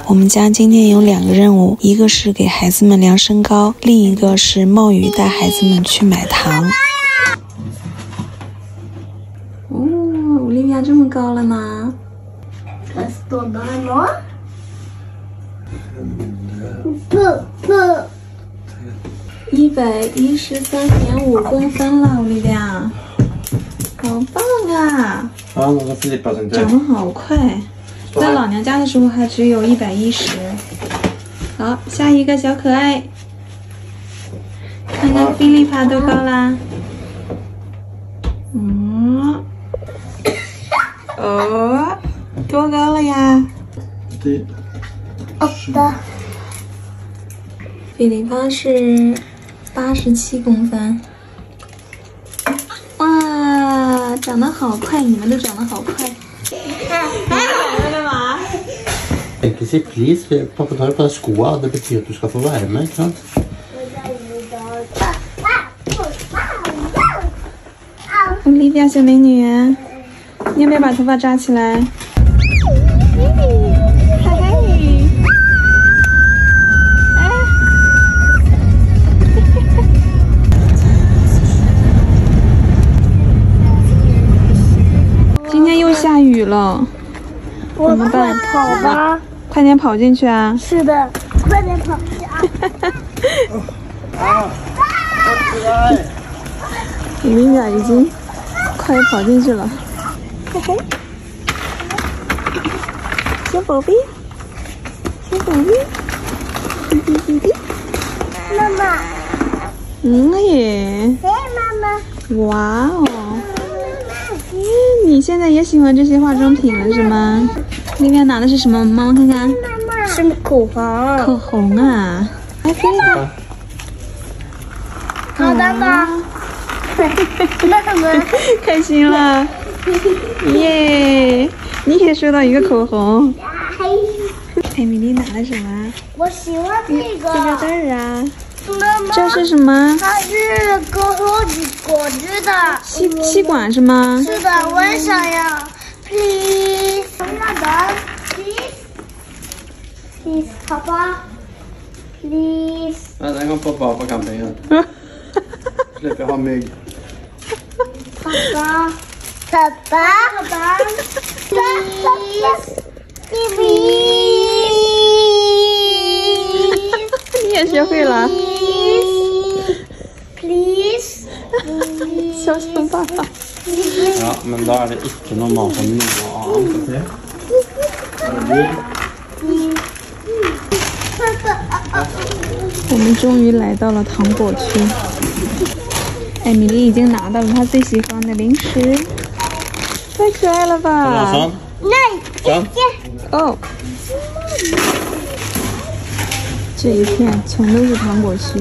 我们家今天有2个任务，一个是给孩子们量身高，另一个是冒雨带孩子们去买糖。哦，欧丽娅这么高了吗？113.5公分了，欧丽娅，好棒啊！长得好快。 在老娘家的时候还只有110。好，下一个小可爱，看看菲利帕多高啦？哦，多高了呀？菲利帕是87公分。哇，长得好快，你们都长得好快。 Please, pappa tar på deg skoene. Det betyr at du skal få være med, ikke sant? Olivia 小美女，你要不要把头发扎起来？今天又下雨了。 怎么办？ 跑吧！ 快点跑进去啊！ 是的，快点跑！ 欧丽娅已经快跑进去了。嘿嘿，小宝贝，小宝贝，滴滴滴滴。 妈妈。 耶！ 哎，妈妈。 哇哦！你现在也喜欢这些化妆品了是吗？里面拿的是什么？妈妈看看。 是口红。 口红啊！哎，菲利帕。 好的吗？那什么？ 开心了！耶！你也收到一个口红。艾米丽拿的什么？ 我喜欢这个。 塑料袋啊。 妈妈， 这是什么？ 它是果汁的。 吸管是吗？ 是的，我也想要。Please， Please，好吧。Please。 Nei, den kan pappa ha på campingen. Slipper ha mygg. 爸爸 ，Please， 你也学会了。 Please， 小熊爸爸。 Ja, men da er det ikke noe mat om noe annet. 我们终于来到了糖果区。艾米丽已经拿到了她最喜欢的零食，太可爱了吧！ Sånn. 哦，这一片全都是糖果区。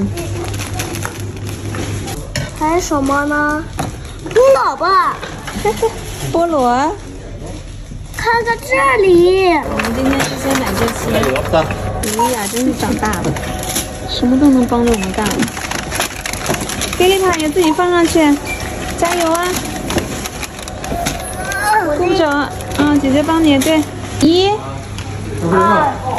还有什么呢？胡萝卜， 菠萝。 看看这里。 我们今天是先买这些。 Legg opp, da. 欧丽娅真是长大了，什么都能帮着我们干了。菲利塔也自己放上去，加油啊！鼓掌啊！姐姐帮你，对，1、2、